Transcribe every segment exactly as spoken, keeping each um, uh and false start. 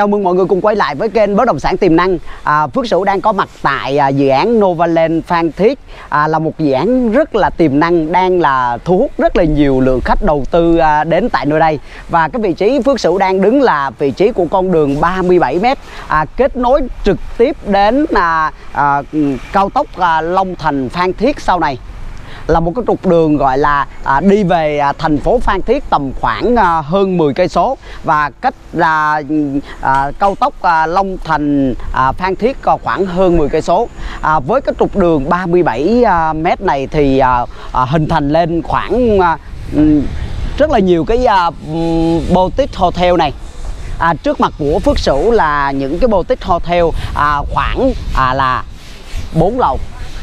chào mừng mọi người cùng quay lại với kênh Bất động sản tiềm năng. à, Phước Sửu đang có mặt tại à, dự án Novaland Phan Thiết. à, Là một dự án rất là tiềm năng, đang là thu hút rất là nhiều lượng khách đầu tư à, đến tại nơi đây. Và cái vị trí Phước Sửu đang đứng là vị trí của con đường ba mươi bảy mét, à, kết nối trực tiếp đến à, à, cao tốc à, Long Thành Phan Thiết sau này. Là một cái trục đường gọi là à, đi về à, thành phố Phan Thiết tầm khoảng à, hơn mười cây số, và cách là à, cao tốc à, Long Thành à, Phan Thiết còn khoảng hơn mười cây số. À, với cái trục đường ba mươi bảy mét này thì à, à, hình thành lên khoảng à, rất là nhiều cái à, boutique hotel này. À, trước mặt của Phước Sửu là những cái boutique hotel à, khoảng à, là bốn lầu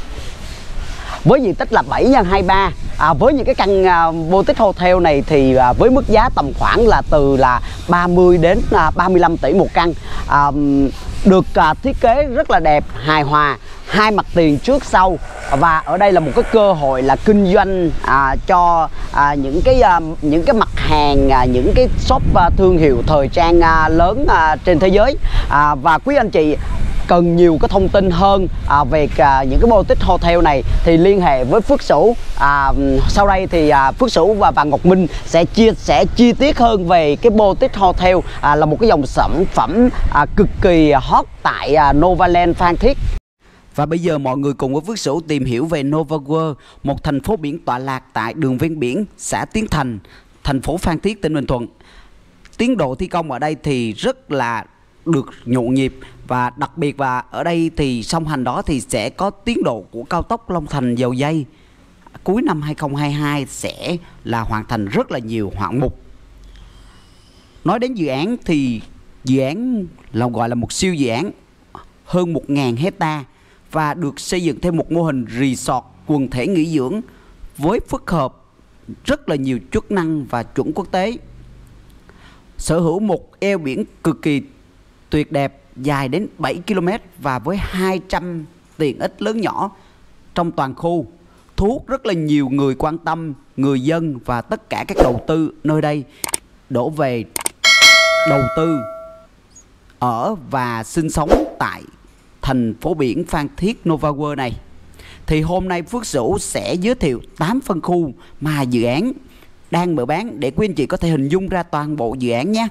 với diện tích là bảy nhân hai mươi ba. À, với những cái căn à, boutique hotel này thì à, với mức giá tầm khoảng là từ là ba mươi đến à, ba mươi lăm tỷ một căn. à, Được à, thiết kế rất là đẹp, hài hòa, hai mặt tiền trước sau. Và ở đây là một cái cơ hội là kinh doanh à, cho à, những cái à, những cái mặt hàng, à, những cái shop à, thương hiệu thời trang à, lớn à, trên thế giới. à, Và quý anh chị cần nhiều cái thông tin hơn à, về à, những cái boutique hotel này thì liên hệ với Phước Sửu. à, Sau đây thì à, Phước Sửu và, và Ngọc Minh sẽ chia sẻ chi tiết hơn về cái boutique hotel, à, là một cái dòng sản phẩm à, cực kỳ hot tại à, Novaland Phan Thiết. Và bây giờ mọi người cùng với Phước Sửu tìm hiểu về Nova World, một thành phố biển tọa lạc tại đường ven biển, xã Tiến Thành, thành phố Phan Thiết, tỉnh Bình Thuận. Tiến độ thi công ở đây thì rất là được nhộn nhịp, và đặc biệt và ở đây thì song hành đó thì sẽ có tiến độ của cao tốc Long Thành Dầu Giây cuối năm hai không hai hai sẽ là hoàn thành rất là nhiều hạng mục. Nói đến dự án thì dự án là gọi là một siêu dự án hơn một nghìn hecta, và được xây dựng theo một mô hình resort quần thể nghỉ dưỡng với phức hợp rất là nhiều chức năng và chuẩn quốc tế. Sở hữu một eo biển cực kỳ tuyệt đẹp dài đến bảy ki lô mét và với hai trăm tiện ích lớn nhỏ trong toàn khu, thu hút rất là nhiều người quan tâm, người dân và tất cả các đầu tư nơi đây đổ về đầu tư ở và sinh sống tại thành phố biển Phan Thiết Nova World này. Thì hôm nay Phước Sửu sẽ giới thiệu tám phân khu mà dự án đang mở bán để quý anh chị có thể hình dung ra toàn bộ dự án nhé.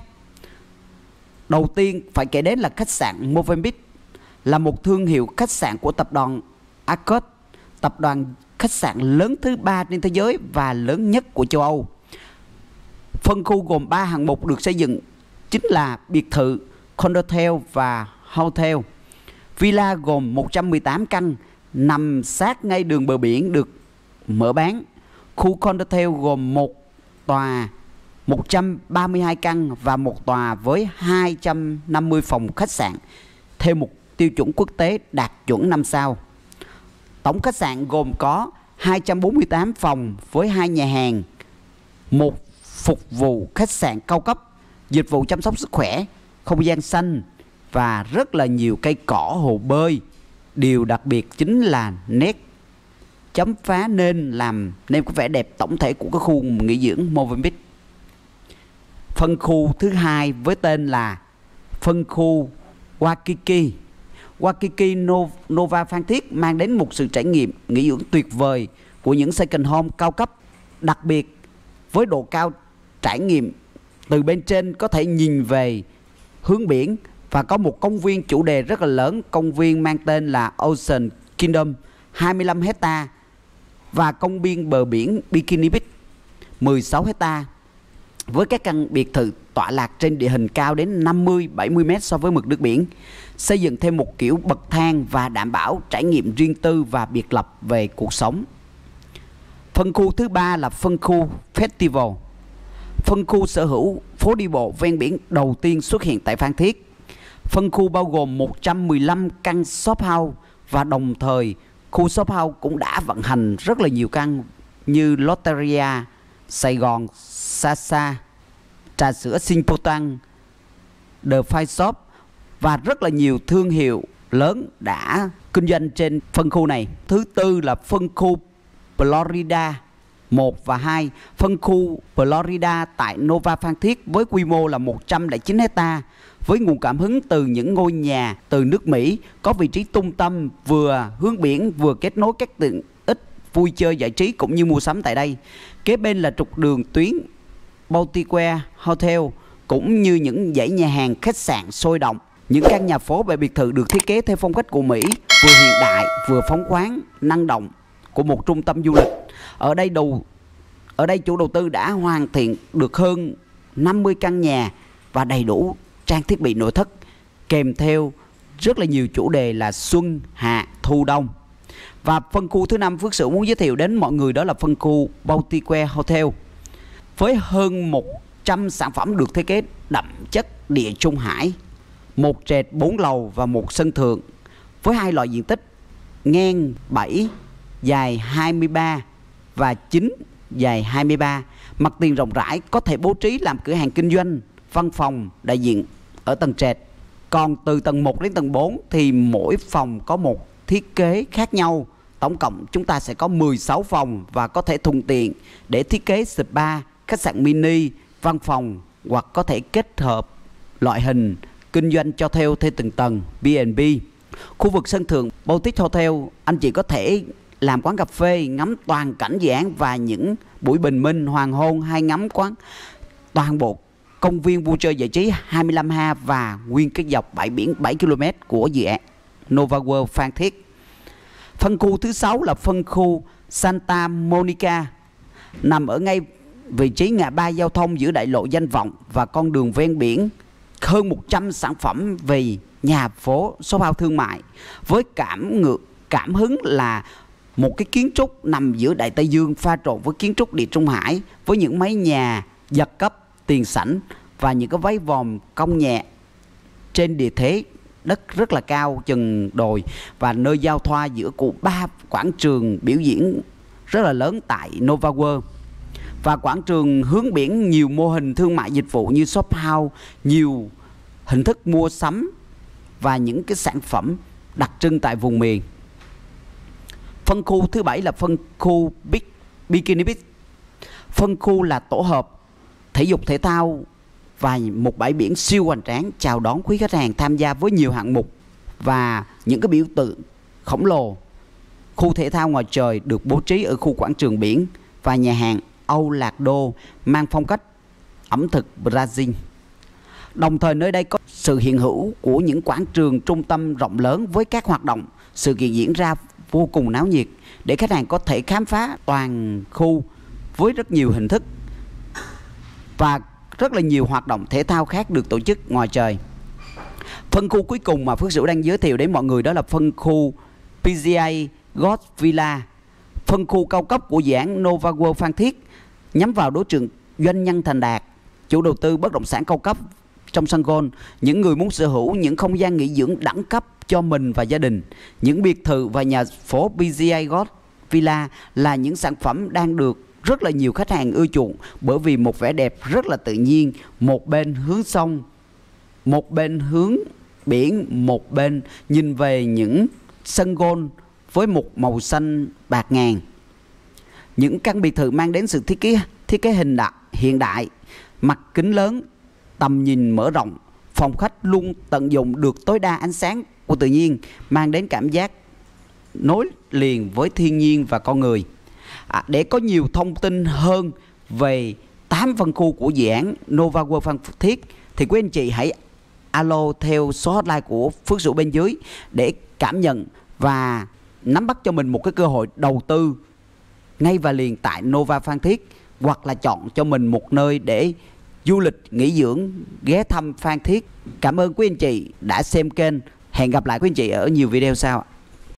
Đầu tiên phải kể đến là khách sạn Movenpick, là một thương hiệu khách sạn của tập đoàn Accor, tập đoàn khách sạn lớn thứ ba trên thế giới và lớn nhất của châu Âu. Phân khu gồm ba hạng mục được xây dựng chính là biệt thự, condotel và hotel. Villa gồm một trăm mười tám căn nằm sát ngay đường bờ biển được mở bán. Khu condotel gồm một tòa một trăm ba mươi hai căn và một tòa với hai trăm năm mươi phòng khách sạn theo một tiêu chuẩn quốc tế đạt chuẩn năm sao. Tổng khách sạn gồm có hai trăm bốn mươi tám phòng với hai nhà hàng, một phục vụ khách sạn cao cấp, dịch vụ chăm sóc sức khỏe, không gian xanh và rất là nhiều cây cỏ, hồ bơi. Điều đặc biệt chính là nét chấm phá nên làm nên có vẻ đẹp tổng thể của cái khu nghỉ dưỡng Movenpick. Phân khu thứ hai với tên là phân khu Waikiki. Waikiki Nova Phan Thiết mang đến một sự trải nghiệm nghỉ dưỡng tuyệt vời của những second home cao cấp, đặc biệt với độ cao trải nghiệm. Từ bên trên có thể nhìn về hướng biển và có một công viên chủ đề rất là lớn. Công viên mang tên là Ocean Kingdom hai mươi lăm hecta và công viên bờ biển Bikini Beach mười sáu hecta, với các căn biệt thự tọa lạc trên địa hình cao đến năm mươi bảy mươi mét so với mực nước biển, xây dựng thêm một kiểu bậc thang và đảm bảo trải nghiệm riêng tư và biệt lập về cuộc sống. Phân khu thứ ba là phân khu Festival. Phân khu sở hữu phố đi bộ ven biển đầu tiên xuất hiện tại Phan Thiết. Phân khu bao gồm một trăm mười lăm căn shop house và đồng thời khu shop house cũng đã vận hành rất là nhiều căn như Lotteria, Sài Gòn, Sasa, trà sữa Sinpotan, The Five Shop và rất là nhiều thương hiệu lớn đã kinh doanh trên phân khu này. Thứ tư là phân khu Florida. một và hai. Phân khu Florida tại Nova Phan Thiết với quy mô là một trăm lẻ chín hecta, với nguồn cảm hứng từ những ngôi nhà từ nước Mỹ, có vị trí trung tâm, vừa hướng biển vừa kết nối các tiện ích vui chơi giải trí cũng như mua sắm tại đây. Kế bên là trục đường tuyến Baltimore Hotel cũng như những dãy nhà hàng, khách sạn sôi động. Những căn nhà phố và biệt thự được thiết kế theo phong cách của Mỹ, vừa hiện đại vừa phóng khoáng, năng động của một trung tâm du lịch. Ở đây đầu ở đây chủ đầu tư đã hoàn thiện được hơn năm mươi căn nhà và đầy đủ trang thiết bị nội thất, kèm theo rất là nhiều chủ đề là xuân, hạ, thu, đông. Và phân khu thứ năm Phước Sửu muốn giới thiệu đến mọi người đó là phân khu Baltimore Hotel, với hơn một trăm sản phẩm được thiết kế đậm chất địa Trung Hải, một trệt bốn lầu và một sân thượng, với hai loại diện tích ngang bảy, dài hai mươi ba và chín, dài hai mươi ba. Mặt tiền rộng rãi, có thể bố trí làm cửa hàng kinh doanh, văn phòng, đại diện ở tầng trệt. Còn từ tầng một đến tầng bốn thì mỗi phòng có một thiết kế khác nhau. Tổng cộng chúng ta sẽ có mười sáu phòng và có thể thuận tiện để thiết kế spa, khách sạn mini, văn phòng, hoặc có thể kết hợp loại hình kinh doanh cho theo theo từng tầng B and B. Khu vực sân thượng Boutique Hotel, anh chị có thể làm quán cà phê, ngắm toàn cảnh dự án và những buổi bình minh, hoàng hôn, hay ngắm quán toàn bộ công viên vui chơi giải trí hai mươi lăm ha và nguyên cái dọc bãi biển bảy ki lô mét của dự án Nova World Phan Thiết. Phân khu thứ sáu là phân khu Santa Monica, nằm ở ngay vị trí ngã ba giao thông giữa đại lộ Danh Vọng và con đường ven biển. Hơn một trăm sản phẩm về nhà phố, shop house thương mại, với cảm ngược cảm hứng là một cái kiến trúc nằm giữa Đại Tây Dương pha trộn với kiến trúc địa Trung Hải, với những mái nhà giật cấp, tiền sảnh và những cái váy vòm cong nhẹ trên địa thế đất rất là cao chừng đồi, và nơi giao thoa giữa của ba quảng trường biểu diễn rất là lớn tại Nova World. Và quảng trường hướng biển, nhiều mô hình thương mại dịch vụ như shop house, nhiều hình thức mua sắm và những cái sản phẩm đặc trưng tại vùng miền. Phân khu thứ bảy là phân khu Big Bikini Beach. Phân khu là tổ hợp thể dục thể thao và một bãi biển siêu hoành tráng chào đón quý khách hàng tham gia với nhiều hạng mục và những cái biểu tượng khổng lồ. Khu thể thao ngoài trời được bố trí ở khu quảng trường biển và nhà hàng Âu Lạc Đô mang phong cách ẩm thực Brazil. Đồng thời nơi đây có sự hiện hữu của những quảng trường trung tâm rộng lớn với các hoạt động, sự kiện diễn ra vô cùng náo nhiệt để khách hàng có thể khám phá toàn khu với rất nhiều hình thức và rất là nhiều hoạt động thể thao khác được tổ chức ngoài trời. Phân khu cuối cùng mà Phước Sửu đang giới thiệu đến mọi người đó là phân khu pê giê a Golf Villa, phân khu cao cấp của dự án Nova World Phan Thiết, nhắm vào đối tượng doanh nhân thành đạt, chủ đầu tư bất động sản cao cấp trong sân golf, những người muốn sở hữu những không gian nghỉ dưỡng đẳng cấp cho mình và gia đình. Những biệt thự và nhà phố pê giê a Golf Villa là những sản phẩm đang được rất là nhiều khách hàng ưa chuộng, bởi vì một vẻ đẹp rất là tự nhiên, một bên hướng sông, một bên hướng biển, một bên nhìn về những sân golf với một màu xanh bạc ngàn. Những căn biệt thự mang đến sự thiết kế thiết kế hình đại, hiện đại, mặt kính lớn, tầm nhìn mở rộng, phòng khách luôn tận dụng được tối đa ánh sáng của tự nhiên, mang đến cảm giác nối liền với thiên nhiên và con người. À, để có nhiều thông tin hơn về tám phân khu của dự án Nova World Phan Thiết thì quý anh chị hãy alo theo số hotline của Phước Sửu bên dưới để cảm nhận và nắm bắt cho mình một cái cơ hội đầu tư ngay và liền tại Nova Phan Thiết, hoặc là chọn cho mình một nơi để du lịch nghỉ dưỡng, ghé thăm Phan Thiết. Cảm ơn quý anh chị đã xem kênh. Hẹn gặp lại quý anh chị ở nhiều video sau.